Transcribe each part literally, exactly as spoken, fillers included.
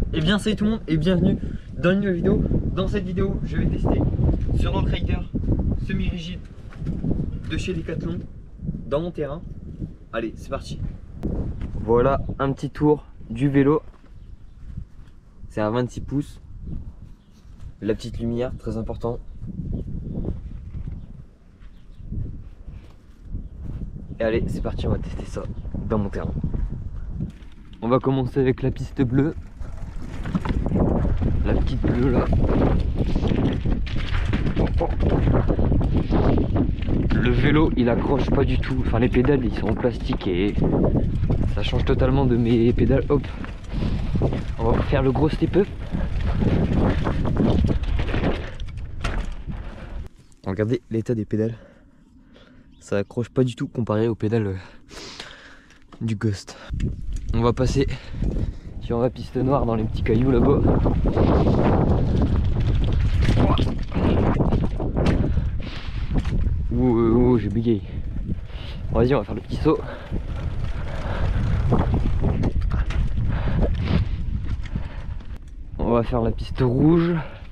Et bien salut tout le monde et bienvenue dans une nouvelle vidéo. Dans cette vidéo je vais tester ce Rock Rider semi-rigide de chez Decathlon dans mon terrain. Allez c'est parti. Voilà un petit tour du vélo. C'est un vingt-six pouces. La petite lumière très important. Et allez c'est parti, on va tester ça dans mon terrain. On va commencer avec la piste bleue. La petite bleue là. Oh, oh. Le vélo il accroche pas du tout. Enfin les pédales ils sont en plastique et ça change totalement de mes pédales. Hop. On va faire le gros step up. Regardez l'état des pédales. Ça accroche pas du tout comparé aux pédales du Ghost. On va passer sur la piste noire dans les petits cailloux là-bas. Ouh, ouh, ouh j'ai bégayé. Vas-y, on va faire le petit saut. On va faire la piste rouge.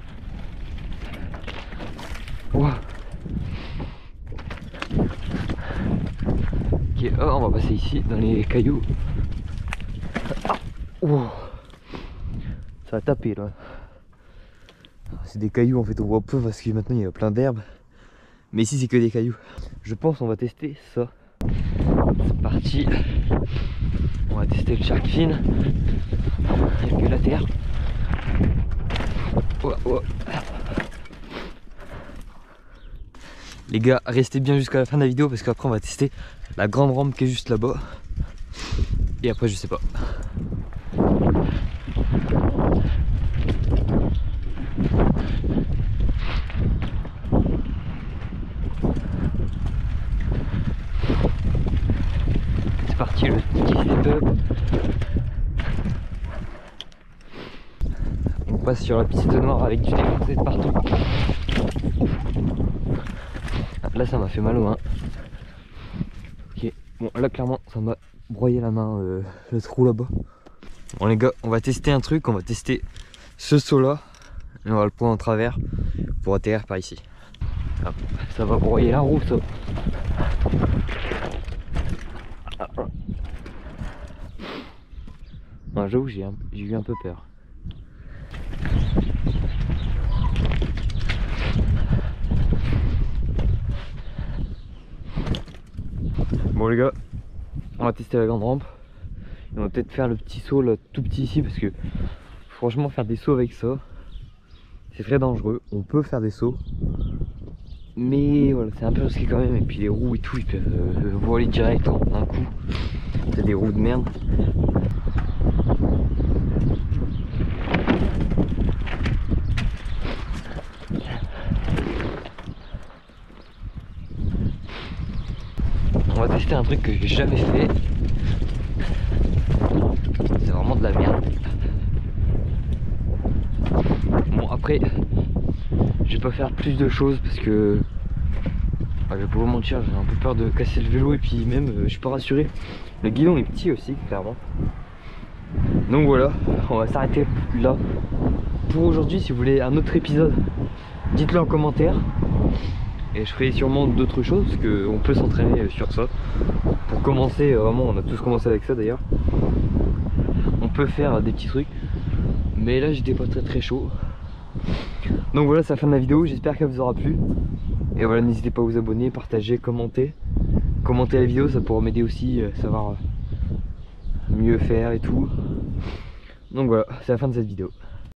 Ouah. Ok, oh, on va passer ici dans les cailloux. Oh. Ça a tapé là. C'est des cailloux en fait, on voit peu parce que maintenant il y a plein d'herbes. Mais ici c'est que des cailloux. Je pense on va tester ça. C'est parti. On va tester le shark fin. Il n'y a que la terre. Oh, oh. Les gars, restez bien jusqu'à la fin de la vidéo parce qu'après on va tester la grande rampe qui est juste là-bas. Et après je sais pas. C'est parti le petit step-up. On passe sur la piste noire avec du défoncé de partout. Ouf. Là ça m'a fait mal aux mains. Ok, bon là clairement ça m'a broyé la main, euh, le trou là-bas. Bon les gars, on va tester un truc, on va tester ce saut là. Et on va le prendre en travers pour atterrir par ici. Hop, ça va broyer la roue ça. Ouais, j'avoue j'ai eu un peu peur. Bon les gars, on va tester la grande rampe. Et on va peut-être faire le petit saut là tout petit ici parce que franchement faire des sauts avec ça c'est très dangereux. On peut faire des sauts mais voilà c'est un peu risqué quand même. Et puis les roues et tout ils peuvent euh, voler direct en un coup. C'est des roues de merde. On va tester un truc que j'ai jamais fait. C'est vraiment de la merde. Bon après, je vais pas faire plus de choses parce que ah, je vais pas vous mentir, j'ai un peu peur de casser le vélo et puis même euh, je suis pas rassuré. Le guidon est petit aussi clairement. Donc voilà, on va s'arrêter là pour aujourd'hui. Si vous voulez un autre épisode, dites-le en commentaire. Et je ferai sûrement d'autres choses parce qu'on peut s'entraîner sur ça. Pour commencer, vraiment on a tous commencé avec ça d'ailleurs. On peut faire des petits trucs. Mais là j'étais pas très très chaud. Donc voilà, c'est la fin de la vidéo, j'espère qu'elle vous aura plu. Et voilà, n'hésitez pas à vous abonner, partager, commenter. Commenter la vidéo, ça pourra m'aider aussi à savoir mieux faire et tout. Donc voilà, c'est la fin de cette vidéo.